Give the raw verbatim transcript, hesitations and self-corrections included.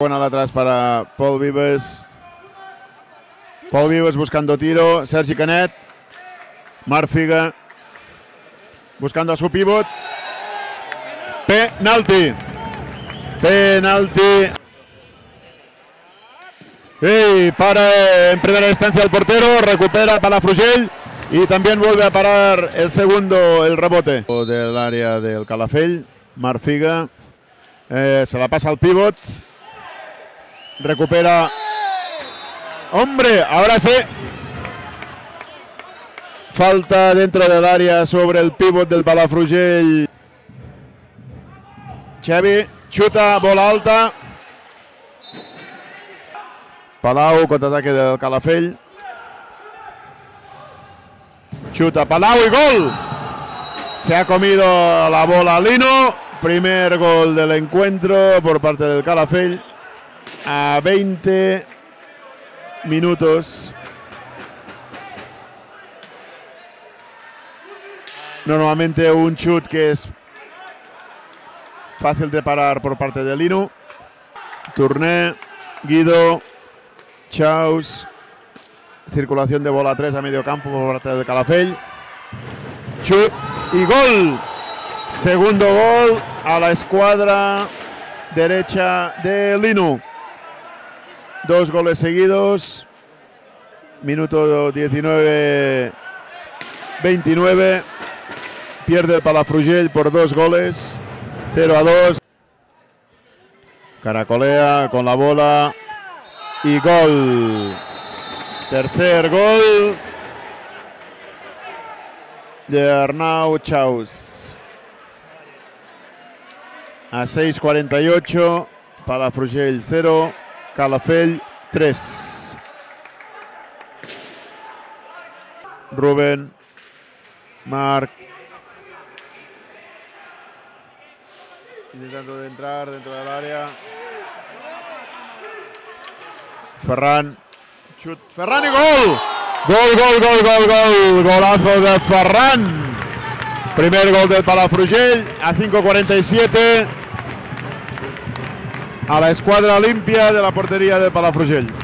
Buena la atrás para Paul Vives. Paul Vives buscando tiro. Sergi Canet. Marc Figa. Buscando a su pivot. Penalti. Penalti. Y para en primera instancia el portero. Recupera Palafrugell. Y también vuelve a parar el segundo, el rebote. Del área del Calafell. Marc Figa. Eh, se la pasa al pivot. Recupera. ¡Hombre! Ahora sí. Falta dentro del área sobre el pivot del Palafrugell. Xavi chuta, bola alta. Palau, contraataque del Calafell. Chuta Palau y gol. Se ha comido la bola Lino. Primer gol del encuentro por parte del Calafell. A veinte minutos. Normalmente un chut que es fácil de parar por parte de Lino. Tourné, Guido, Chaus. Circulación de bola tres a medio campo por parte del Calafell. Chut y gol. Segundo gol a la escuadra derecha de Lino. Dos goles seguidos. Minuto diecinueve veintinueve. Pierde el Palafrugell por dos goles. cero a dos. Caracolea con la bola. Y gol. Tercer gol de Arnau Chaus. A seis cuarenta y ocho. Palafrugell cero. Calafell tres. Rubén. Marc. Intentando de entrar dentro del área. Ferran. Chut. Ferran y gol. Gol, gol, gol, gol, gol. Golazo de Ferran. Primer gol del Palafrugell a cinco cuarenta y siete. A la escuadra limpia de la portería de Palafrugell.